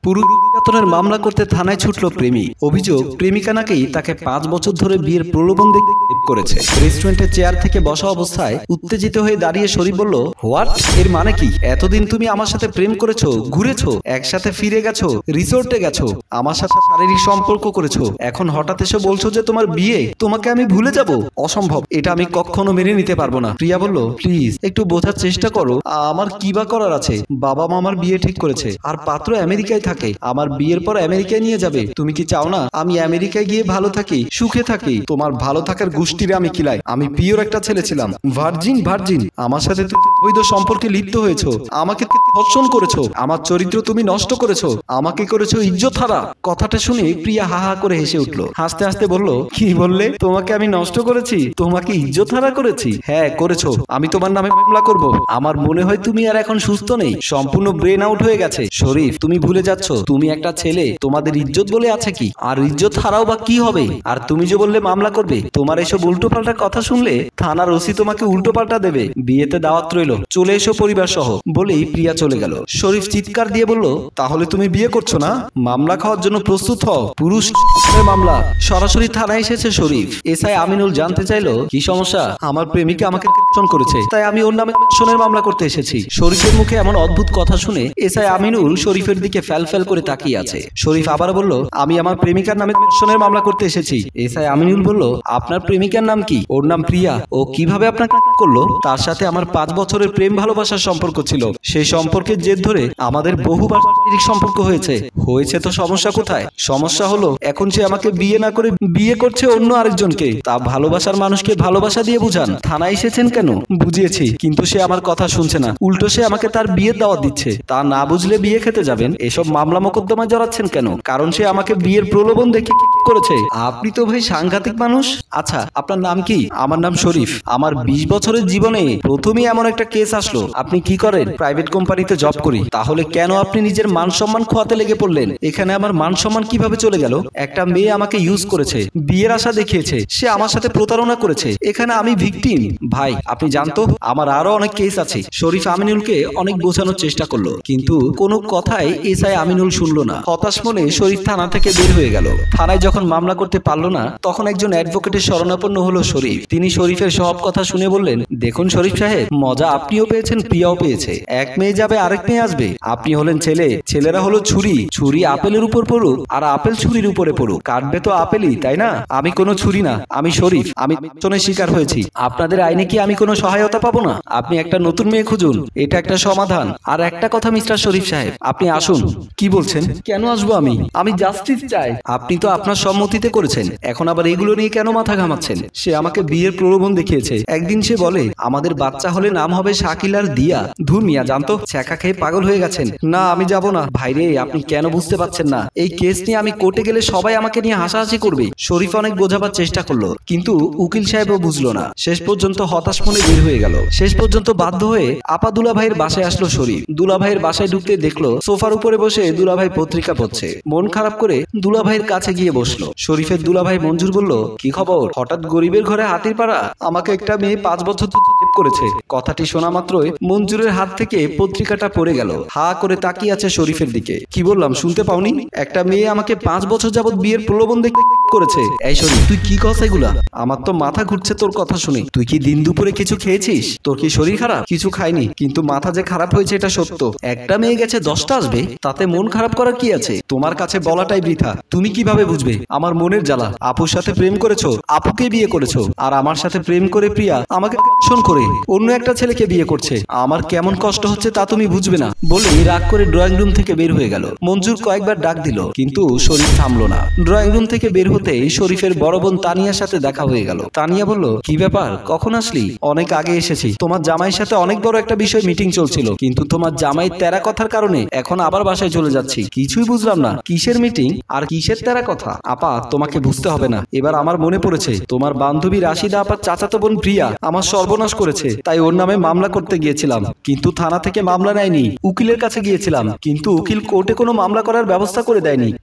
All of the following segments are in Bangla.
পুরুষ নির্যাতনের মামলা করতে থানায় ছুটল প্রেমিক। অভিযোগ, প্রেমিকা নাকি তাকে 5 বছর ধরে বিয়ের প্রলোভন দেখিয়ে রেপ করেছে। রেস্টুরেন্টের চেয়ার থেকে বসা অবস্থায় উত্তেজিত হয়ে দাঁড়িয়ে শরীফ বলল, হোয়াট? এর মানে কি? এতদিন তুমি আমার সাথে প্রেম করেছো, ঘুরেছো, একসাথে ফিরে গেছো, রিসোর্টে গেছো, আমার সাথে শারীরিক সম্পর্ক করেছো, এখন হঠাৎ এসে বলছো যে তোমার বিয়ে, তোমাকে আমি ভুলে যাব? অসম্ভব, এটা আমি কখনো মেনে নিতে পারবো না। প্রিয়া বলল, প্লিজ একটু বোঝার চেষ্টা করো, আমার কি বা করার আছে? বাবা মা আমার বিয়ে ঠিক করেছে, আর পাত্র আমেরিকায় থাকে, আমার বিয়ের পর আমেরিকায় নিয়ে যাবে। তুমি কি চাও না আমি আমেরিকায় গিয়ে ভালো থাকি, সুখে থাকি? তোমার ভালো থাকার গোষ্ঠীরে আমি কিলাই। আমি পিওর একটা ছেলে ছিলাম, ভার্জিন। আমার সাথে তুমি অবৈধ সম্পর্কে লিপ্ত হয়েছো, আমাকে ধর্ষণ করেছো, আমার চরিত্র তুমি নষ্ট করেছো, আমাকে করেছো ইজ্জত হারা। কথাটা শুনে প্রিয়া হা হা করে হেসে উঠলো। হাসতে হাসতে বলল, কি বললে? তোমাকে আমি নষ্ট করেছি? তোমাকে ইজ্জত হারা করেছি? হ্যাঁ করেছো। আমি তোমার নামে মামলা করব। আমার মনে হয় তুমি আর এখন সুস্থ নেই, সম্পূর্ণ ব্রেন আউট হয়ে গেছে। শরীফ, তুমি ভুলে যাচ্ছ তুমি একটা ছেলে, তোমাদের ইজ্জত বলে আছে কি? আর ইজ্জত হারাও বা কি হবে? আর তুমি যে বললে মামলা করবে, তোমার এসব উল্টো পাল্টা কথা শুনলে থানার ওসি তোমাকে উল্টো পাল্টা দেবে। বিয়েতে দাওয়াত রইল, চলে এসো পরিবার সহ। বলেই প্রিয়া চলে গেল। শরীফ চিৎকার দিয়ে বলল, তাহলে তুমি বিয়ে করছো না? মামলা খাওয়ার জন্য প্রস্তুত হও। পুরুষ মামলা। সরাসরি থানায় এসেছে শরীফ। এসআই আমিনুল জানতে চাইলো, কি সমস্যা? আমার প্রেমিকা আমাকে ধর্ষণ করেছে, তাই আমি ওর নামে ধর্ষণের মামলা করতে এসেছি। শরীফের মুখে এমন অদ্ভুত কথা শুনে এসআই আমিনুল শরীফের দিকে ফ্যাল করে তাকিয়ে আছে। শরীফ আবার বলল, আমি আমার প্রেমিকার নামে ধর্ষণের মামলা করতে এসেছি। এসআই আমিনুল বলল, আপনার প্রেমিকার নাম কি? ওর নাম প্রিয়া। ও কিভাবে আপনাকে করলো? তার সাথে আমার 5 বছরের প্রেম ভালোবাসার সম্পর্ক ছিল। সেই সম্পর্কের জের ধরে আমাদের বহুবার শারীরিক সম্পর্ক হয়েছে। তো সমস্যা কোথায়? সমস্যা হলো এখন সে আমাকে বিয়ে না করে বিয়ে করছে অন্য আরেকজনকে। তা ভালোবাসার মানুষকে ভালোবাসা দিয়ে বুঝান। থানায় এসেছেন কেন? বুঝিয়েছি, কিন্তু সে আমার কথা শুনছে না। উল্টো সে আমাকে তার বিয়ের দাওয়াত দিচ্ছে। তা না বুঝলে বিয়ে খেতে যাবেন? এসব মামলা মোকদ্দমায় জড়াচ্ছেন কেন? কারণ সে আমাকে বিয়ের প্রলোভন দেখে করেছে। আপনি তো ভাই সাংঘাতিক মানুষ। আচ্ছা, আপনার নাম কি? আমার নাম শরীফ। আমার 20 বছরের জীবনে প্রথমেই এমন একটা কেস আসলো। আপনি কি করেন? প্রাইভেট কোম্পানিতে জব করি। তাহলে কেন আপনি নিজের মান সম্মান খোয়াতে লেগে পড়লেন? এখানে আমার মান সম্মান কিভাবে চলে গেল? একটা মেয়ে আমাকে ইউজ করেছে, বিয়ের আশা দেখিয়েছে, সে আমার সাথে প্রতারণা করেছে। এখানে আমি ভিকটিম। ভাই আপনি জানতো আমার আরো অনেক কেস আছে। শরীফ আমিনুলকে অনেক বোঝানোর চেষ্টা করলো, কিন্তু কোনো কথাই এসআই আমিনুল শুনলো না। হতাশ মনে শরীফ থানা থেকে বের হয়ে গেল। থানায় যখন মামলা করতে পারলো না, তখন একজন অ্যাডভোকেটের শরণাপন্ন হলো শরীফ। তিনি শরীফের সব কথা শুনে বললেন, দেখুন শরীফ সাহেব, মজা আপনিও পেয়েছেন, প্রিয়াও পেয়েছে। এক মেয়ে যাবে, আরেক মেয়ে আসবে। আপনি হলেন ছেলে, ছেলেরা হলো ছুরি। ছুরি আপেলের উপর পড়ুক আর আপেল ছুরির উপরে পড়ুক, কাটবে তো আপেলই, তাই না? আমি কোনো ছুরি না, আমি শরীফ। আমি ধর্ষণের শিকার হয়েছি। আপনাদের আইনে কি আমি কোনো সহায়তা পাবো না? আপনি একটা নতুন মেয়ে খুঁজুন, এটা একটা সমাধান। আর একটা কথা মিস্টার শরীফ সাহেব, আপনি আসুন। কি বলছেন? কেন আসবো আমি? আমি জাস্টিস চাই। আপনি তো আপনার সম্মতিতে করেছেন, এখন আবার এগুলো নিয়ে কেন মাথা ঘামাচ্ছেন? সে আমাকে বিয়ের প্রলোভন দেখিয়েছে। একদিন সে বলে আমাদের বাচ্চা হলে নাম হবে শাকিল আর দিয়া। ধুর মিয়া, জানতো ছ্যাঁকা খেয়ে পাগল হয়ে গেছেন। না আমি যাব না। ভাইরে, আপনি কেন বুঝতে পারছেন না? এই কেস নিয়ে আমি কোর্টে গেলে সবাই আমাকে নিয়ে হাসাহাসি করবে। শরীফ অনেক বোঝাবার চেষ্টা করলো, কিন্তু উকিল সাহেবও বুঝলো না। শেষ পর্যন্ত হতাশ মনে বের হয়ে গেল। শেষ পর্যন্ত বাধ্য হয়ে আপা দুলাভাইয়ের বাসায় আসলো শরীফ। দুলাভাইয়ের বাসায় ঢুকতে দেখলো সোফার উপরে বসে দুলাভাই পত্রিকা পড়ছে। মন খারাপ করে দুলাভাইয়ের কাছে গিয়ে বসলো। শরীফের দুলাভাই মঞ্জুর বলল, কি খবর? হঠাৎ গরিবের ঘরে হাতির পাড়া? আমাকে একটা মেয়ে 5 বছর করেছে। কথাটি শোনা মাত্রই মঞ্জুরের হাত থেকে পত্রিকাটা পড়ে গেল। হা করে তাকিয়ে আছে শরীফের দিকে। কি বললাম শুনতে পাওনি? একটা মেয়ে আমাকে 5 বছর যাবত বিয়ের প্রলোভন করেছে। এই শরীফ, তুই কি কথা এগুলা? আমার তো মাথা ঘুরছে তোর কথা শুনে। তুই কি দিন দুপুরে কিছু খেয়েছিস? তোর কি শরীর খারাপ? কিছু খাইনি, কিন্তু মাথা যে খারাপ হয়েছে এটা সত্য। একটা মেয়ে গেছে, 10টা আসবে, তাতে মন খারাপ করার কি আছে? তোমার কাছে বলাটাই বৃথা। তুমি কিভাবে বুঝবে আমার মনের জ্বালা? আপুর সাথে প্রেম করেছো, আপুকে বিয়ে করেছো, আর আমার সাথে প্রেম করে প্রিয়া আমাকে ধর্ষণ করে অন্য একটা ছেলেকে বিয়ে করছে। আমার কেমন কষ্ট হচ্ছে তা তুমি বুঝবে না। বলে রাগ করে ড্রয়িং রুম থেকে বের হয়ে গেল। মঞ্জুর কয়েকবার ডাক দিল, কিন্তু শরীফ থামলো না। ড্রয়িং রুম থেকে বের হতেই শরীফের বড় বোন তানিয়ার সাথে দেখা হয়ে গেল। তানিয়া বলল, কি ব্যাপার, কখন আসলি? অনেক আগে এসেছি। তোমার জামাইয়ের সাথে অনেক বড় একটা বিষয় মিটিং চলছিল, কিন্তু তোমার জামাই তেরা কথার কারণে এখন আবার বাসায় চলে যাচ্ছি। কিছুই বুঝলাম না, কিসের মিটিং আর কিসের তেরা কথা? আপা, তোমাকে বুঝতে হবে না। এবার আমার মনে পড়েছে, তোমার বান্ধবী রাশিদা আপার চাচাতো বোন প্রিয়া আমার সর্বনাশ করেছে। তাই ওর নামে মামলা করতে গিয়েছিলাম, কিন্তু থানা থেকে মামলা নেয়নি। উকিলের কাছে গিয়েছিলাম, কিন্তু উকিল কোর্টে কোনো মামলা করার ব্যবস্থা করে দেয়নি।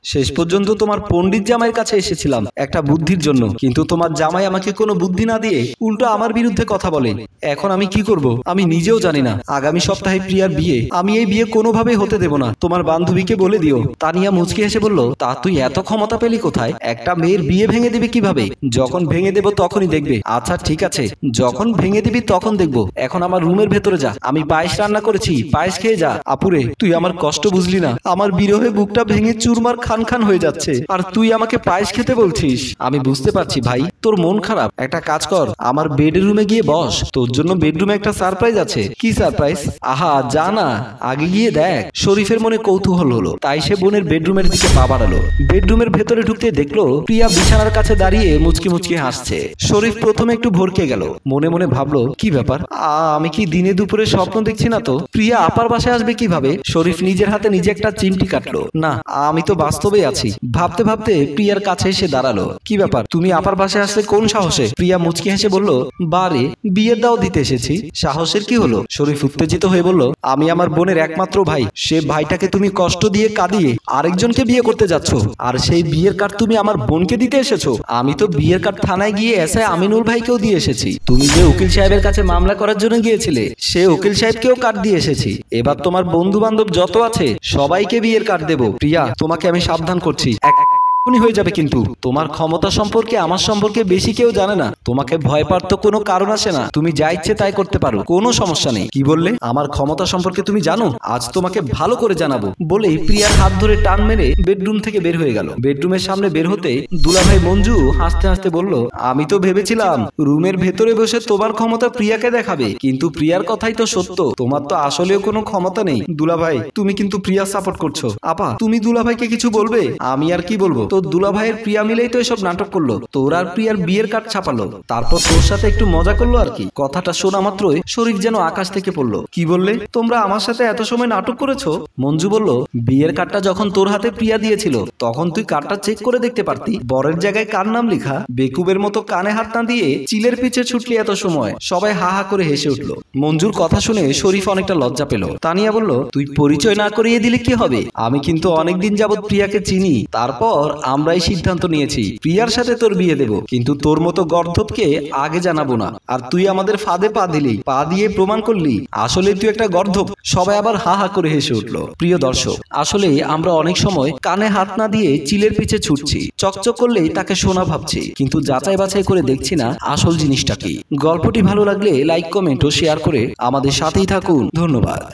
শেষ পর্যন্ত তোমার পণ্ডিত জামাইয়ের কাছে এসেছিলাম একটা বুদ্ধির জন্য, কিন্তু তোমার জামাই আমাকে কোনো বুদ্ধি না দিয়ে উল্টো আমার বিরুদ্ধে কথা বলে। এখন আমি কি করব আমি নিজেও জানি না। আগামী সপ্তাহে প্রিয়ার বিয়ে, আমি এই বিয়ে কোনোভাবেই হতে দেব না। তোমার বান্ধবীকে বলে দিও। তানিয়া মুচকি হেসে বলল, তা তুই এত ক্ষমতা পেলি কোথায়? একটা মেয়ের বিয়ে ভেঙে দিবি কিভাবে? যখন ভেঙে দেব তখনই দেখবে। আচ্ছা ঠিক আছে, যখন ভেঙে দিবি তখন দেখবো। এখন আমার রুমের ভেতরে যা, আমি পায়েস রান্না করেছি, পায়েস খেয়ে যা। আপুরে, তুই আমার কষ্ট বুঝলি না। আমার বিরহে বুকটা ভেঙে চুরমার খান খান হয়ে যাচ্ছে, আর তুই আমাকে পায়েস খেতে বলছিস। আমি বুঝতে পারছি ভাই, তোর মন খারাপ। একটা কাজ কর, আমার বেডরুমে গিয়ে বস, তোর জন্য বেডরুমে একটা সারপ্রাইজ আছে। কি সারপ্রাইজ? আহা যা না, আগে গিয়ে দেখ। শরীফের মনে কৌতূহল হলো, তাই সে বোনের বেডরুমের দিকে পা বাড়ালো। বেডরুমের ভেতরে ঢুকতে দেখলো প্রিয়া বিছানার কাছে দাঁড়িয়ে মুচকি মুচকি হাসছে। শরীফ প্রথমে একটু ভরকে গেল, মনে মনে ভাবলো কি ব্যাপার, আমি কি দিনে দুপুরে স্বপ্ন দেখছি না তো? প্রিয়া আপার বাসায় আসবে কিভাবে? শরীফ নিজের হাতে নিজে একটা চিমটি কাটলো। না, আমি তো বাস্তবে আছি। ভাবতে ভাবতে প্রিয়ার কাছে এসে দাঁড়ালো। কি ব্যাপার, তুমি আপার বাসায় আসলে কোন সাহসে? প্রিয়া মুচকি হেসে বলল, বারে বিয়ের দাও দিতে এসেছি। সাহসের কি হলো? শরীফ উত্তেজিত হয়ে বলল, আমি আমার বোনের একমাত্র ভাই, সে ভাইটাকে তুমি কষ্ট দিয়ে কাঁদিয়ে আরেকজনকে বিয়ে করতে যাচ্ছ, আর সেই বিয়ের কার্ড তুমি আমার বোনকে দিতে এসেছো? আমি তো বিয়ের কার্ড থানায় গিয়ে এসআই আমিনুল ভাইকেও দিয়ে এসেছি। তুমি যে উকিল সাহেবের কাছে মামলা করার জন্য গিয়েছিলে, সে উকিল সাহেবকেও কার্ড দিয়ে এসেছি। এবার তোমার বন্ধু বান্ধব যত আছে সবাইকে বিয়ের কার্ড দেবো। প্রিয়া, তোমাকে আমি সাবধান করছি, হয়ে যাবে কিন্তু। তোমার ক্ষমতা সম্পর্কে আমার সম্পর্কে বেশি কেউ জানে না। তোমাকে ভয় পাওয়ার তো কোনো কারণ আসে না। তুমি যা ইচ্ছে তাই করতে পারো, কোনো সমস্যা নেই। কি বললে? আমার ক্ষমতা সম্পর্কে তুমি জানো? আজ তোমাকে ভালো করে জানাবো। বলেই প্রিয়ার হাত ধরে টান মেরে বেডরুম থেকে বের হয়ে গেল। বেডরুমের সামনে বের হতে দুলাভাই মঞ্জু হাসতে হাসতে বলল, আমি তো ভেবেছিলাম রুমের ভেতরে বসে তোমার ক্ষমতা প্রিয়াকে দেখাবে, কিন্তু প্রিয়ার কথাই তো সত্য। তোমার তো আসলেও কোনো ক্ষমতা নেই। দুলাভাই, তুমি কিন্তু প্রিয়া সাপোর্ট করছো। আপা, তুমি দুলাভাইকে কিছু বলবে? আমি আর কি বলবো? তোর দুলাভাইয়ের প্রিয়া মিলেই তো এসব নাটক করলো। তোর আর প্রিয়ার বিয়ের কার্ড ছাপালো, তারপর তোর সাথে একটু মজা করলো আর কি। কথাটা শোনা মাত্রই শরীফ যেন আকাশ থেকে পড়লো। কি বললে? তোমরা আমার সাথে এত সময় নাটক করেছো? মঞ্জু বলল, বিয়ের কার্ডটা যখন তোর হাতে প্রিয়া দিয়েছিল তখন তুই কার্ডটা চেক করে দেখতে পারতি। বরের জায়গায় কার নাম লেখা? বেকুবের মতো কানে হাত না দিয়ে চিলের পিছে ছুটলি এত সময়। সবাই হা হা করে হেসে উঠলো। মঞ্জুর কথা শুনে শরীফ অনেকটা লজ্জা পেল। তানিয়া বলল, তুই পরিচয় না করিয়ে দিলে কি হবে? আমি কিন্তু অনেকদিন যাবৎ প্রিয়াকে চিনি। তারপর আমরাই সিদ্ধান্ত নিয়েছি প্রিয়ার সাথে তোর বিয়ে দেব, কিন্তু তোর মতো গর্ধবকে আগে জানাবো না। আর তুই আমাদের ফাঁদে পা দিলি, পা দিয়ে প্রমাণ করলি আসলে তুই একটা গর্ধব। সবাই আবার হা হা করে হেসে উঠলো। প্রিয় দর্শক, আসলে আমরা অনেক সময় কানে হাত না দিয়ে চিলের পিছে ছুটছি, চকচক করলেই তাকে সোনা ভাবছি, কিন্তু যাচাই বাছাই করে দেখছি না আসল জিনিসটা কি। গল্পটি ভালো লাগলে লাইক, কমেন্ট ও শেয়ার করে আমাদের সাথেই থাকুন। ধন্যবাদ।